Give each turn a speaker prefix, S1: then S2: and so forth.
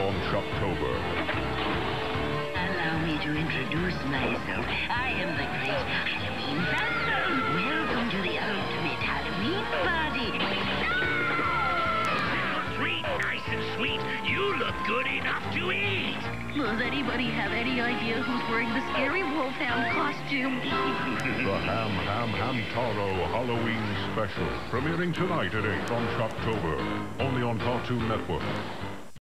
S1: on Shocktober.
S2: Allow me to introduce myself. I am the great Halloween Phantom. Welcome to the ultimate Halloween party.
S3: Treat, nice and sweet. You look good enough to eat.
S2: Does anybody have any idea who's wearing the scary wolfhound costume?
S1: The Hamtaro Halloween Special, premiering tonight at 8 on Shocktober, only on Cartoon Network.